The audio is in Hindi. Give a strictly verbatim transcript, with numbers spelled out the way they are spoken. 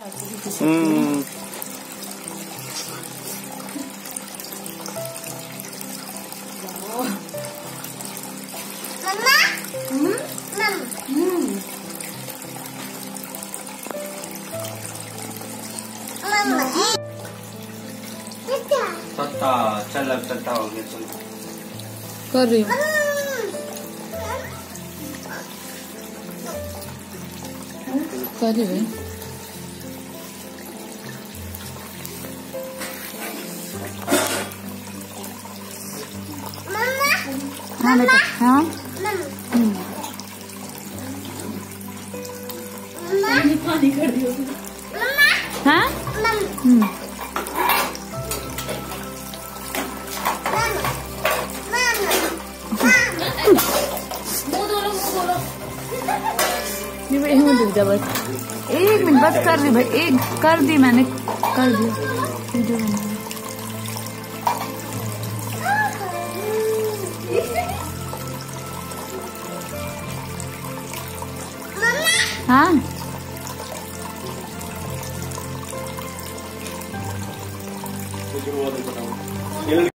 हम्म मम्मा हम्म हम्म मम्मा सत्ता चल अब सत्ता हो गया चलो कर रही हूँ कर रही हूँ हाँ बेटा हाँ पानी कर दियो हाँ हम्म बस एक मिनट बस कर दी भाई एक कर दी मैंने कर दिया वीडियो बना हाँ